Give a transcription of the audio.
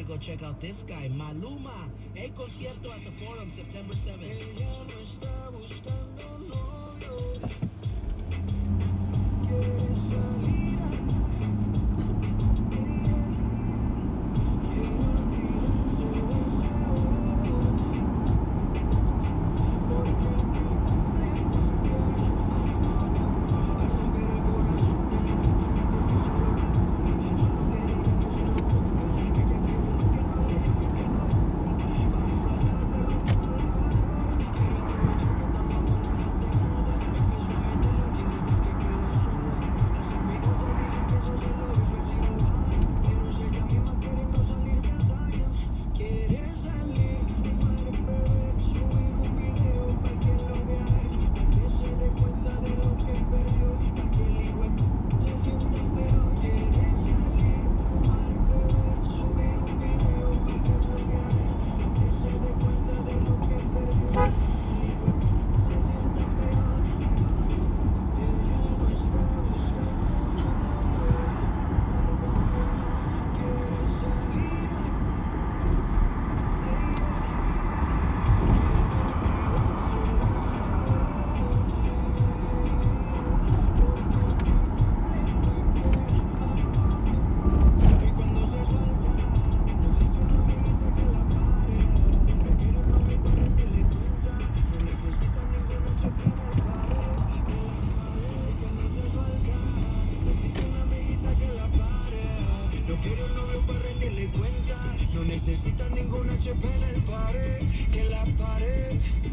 go check out this guy, Maluma. El concierto at the Forum, September 7th. Ella no está buscando novio. Quiere salir a... No necesitan ningún HP en el pared, que la pared